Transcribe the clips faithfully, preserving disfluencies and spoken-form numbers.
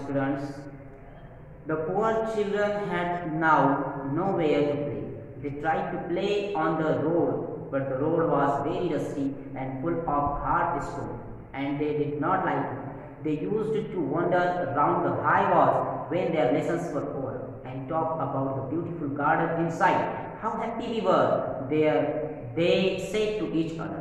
students. The poor children had now nowhere to play. They tried to play on the road, but the road was very dusty and full of hard stones, and they did not like it. They used to wander around the high walls when their lessons were over and talk about the beautiful garden inside. How happy we were there, they said to each other.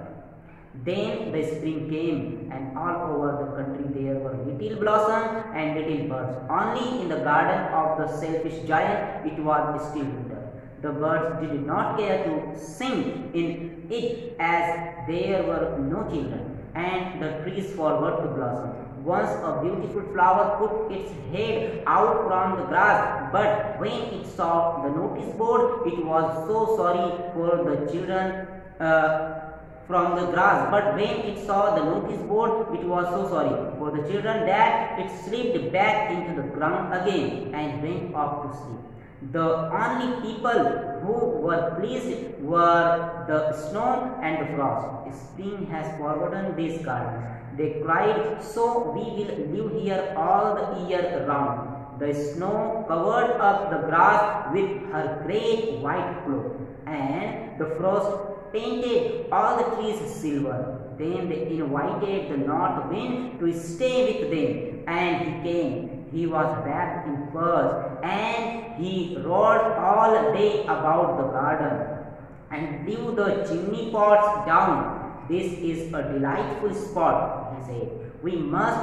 Then the spring came, and all over the country there were little blossoms and little birds. Only in the garden of the selfish giant it was still winter. The birds did not care to sing in it as there were no children, and the trees forgot to blossom. Once a beautiful flower put its head out from the grass, but when it saw the notice board, it was so sorry for the children uh, from the grass. But when it saw the notice board, it was so sorry for the children that it slipped back into the ground again and went off to sleep. The only people who were pleased were the snow and the frost. Spring has forgotten this garden, they cried, so we will live here all the year round. The snow covered up the grass with her great white cloak, and the frost painted all the trees silver. Then they invited the north wind to stay with them, and he came. He was wrapped in furs, and he rode all day about the garden and blew the chimney pots down. This is a delightful spot, he said. We must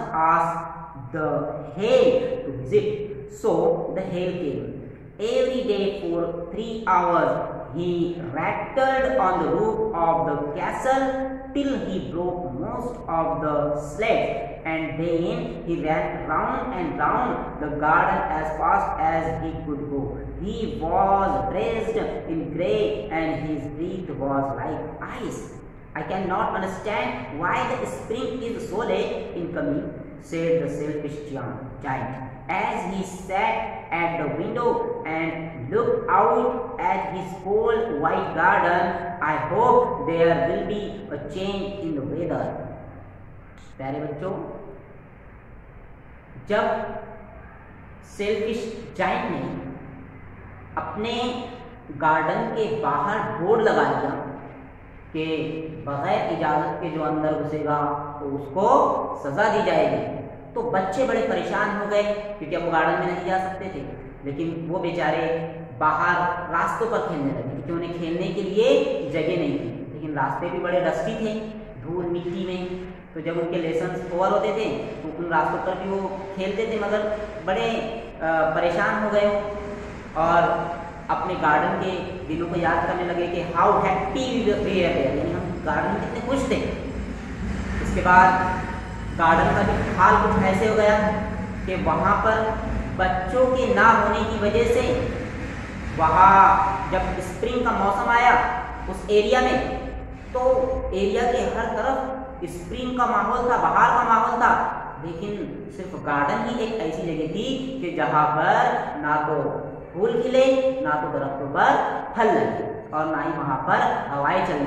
ask the hail to visit. So the hail came. Every day for three hours he rattled on the roof of the castle till he broke most of the sleds, and then he ran round and round the garden as fast as he could go. He was dressed in grey, and his breath was like ice. I cannot understand why the spring is so late in coming, said the selfish giant, as he sat at the window and looked out at his cold white garden. I hope there will be a change in the weather. प्यारे बच्चों, जब selfish giant ने अपने garden के बाहर board लगा दिया कि बगैर इजाजत के जो अंदर घुसेगा तो उसको सजा दी जाएगी, तो बच्चे बड़े परेशान हो गए क्योंकि अब गार्डन में नहीं जा सकते थे। लेकिन वो बेचारे बाहर रास्तों पर खेलने लगे क्योंकि उन्हें खेलने के लिए जगह नहीं थी, लेकिन रास्ते भी बड़े डस्टी थे, धूल मिट्टी में। तो जब उनके लेसन्स ओवर होते थे तो उन रास्तों पर भी वो खेलते थे, मगर बड़े परेशान हो गए और अपने गार्डन के दिनों को याद करने लगे कि हाउ हैप्पी वी वर, यानी हम गार्डन में कितने खुश थे। इसके बाद गार्डन का भी हाल कुछ ऐसे हो गया कि वहाँ पर बच्चों के ना होने की वजह से वहाँ जब स्प्रिंग का मौसम आया उस एरिया में, तो एरिया के हर तरफ स्प्रिंग का माहौल था, बहार का माहौल था, लेकिन सिर्फ गार्डन ही एक ऐसी जगह थी कि जहाँ पर ना तो फूल खिले, ना तो दरख्तों पर फल लगे और ना ही वहाँ पर हवाएं चलने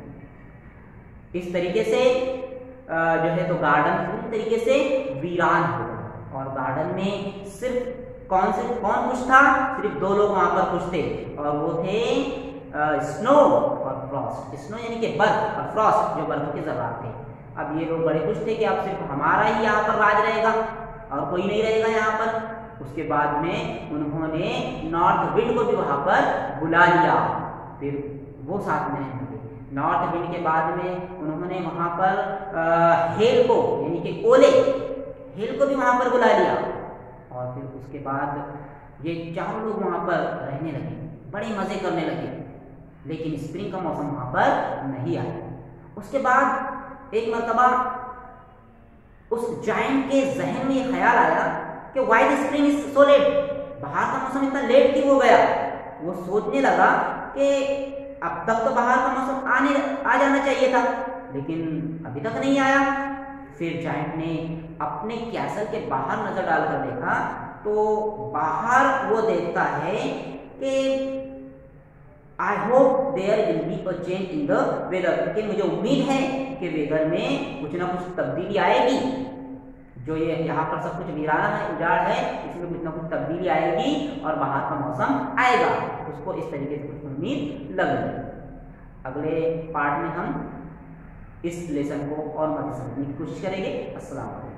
लगी। इस तरीके से जो है तो गार्डन पूरी तरीके से वीरान हो गया और गार्डन में सिर्फ कौन से कौन खुश था? सिर्फ दो लोग वहां पर खुश थे और वो थे स्नो और फ्रॉस्ट। स्नो यानी कि बर्फ और फ्रॉस्ट जो बर्फ के जर्रात थे। अब ये लोग बड़े खुश थे कि अब सिर्फ हमारा ही यहाँ पर राज रहेगा और कोई नहीं रहेगा यहाँ पर। उसके बाद में उन्होंने नॉर्थ विंड को भी वहां पर बुला लिया, फिर वो साथ में रहने लगे। नॉर्थ विंड के बाद में उन्होंने वहां पर आ, हेल को यानी कि ओले हेल को भी वहां पर बुला लिया और फिर उसके बाद ये चारों लोग वहां पर रहने लगे, बड़े मजे करने लगे। लेकिन स्प्रिंग का मौसम वहां पर नहीं आया। उसके बाद एक मर्तबा उस जायंट के जहन में ये ख्याल आया कि why the spring is so late, बाहर का मौसम इतना लेट क्यों हो गया। वो सोचने लगा कि अब तक तो बाहर का मौसम आने आ जाना चाहिए था, लेकिन अभी तक नहीं आया। फिर जायंट ने अपने कैसल के बाहर नजर डालकर देखा तो बाहर वो देखता है कि I hope there will be a change in the weather, कि मुझे उम्मीद है कि वेदर में कुछ ना कुछ तब्दीली आएगी। जो ये यहाँ पर सब कुछ वीराना है, उजाड़ है, इसमें कुछ ना कुछ तब्दीली आएगी और बाहर का मौसम आएगा। उसको इस तरीके से कुछ उम्मीद लग रही है। अगले पार्ट में हम इस लेसन को और मज़े समझने की कोशिश करेंगे। अस्सलाम वालेकुम।